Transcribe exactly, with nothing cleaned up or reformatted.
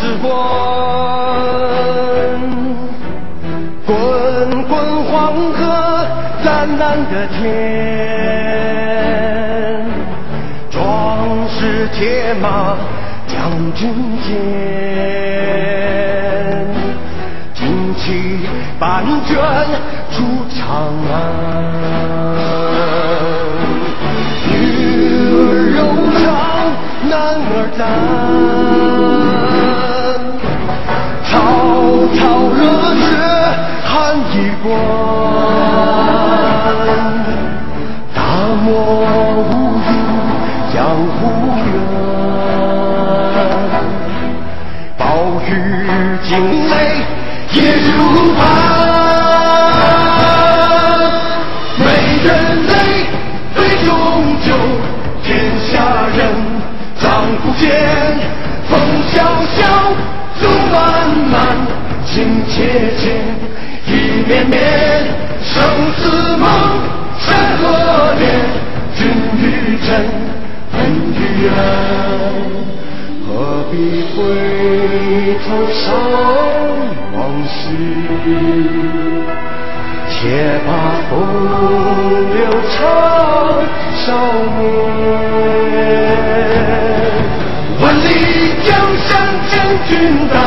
时滚，滚滚黄河，蓝蓝的天，壮士铁马将军见，旌旗半卷出长安。女儿柔肠，男儿胆，滔滔热血汗一贯，大漠无垠江湖远，暴雨惊雷夜如磐，美人泪最终究，天下人丈夫间，风萧萧路漫漫，情切切意绵绵，生死梦山河连，君与臣恩与怨，何必回头伤往事，且把风流长少年。万里江山真君大，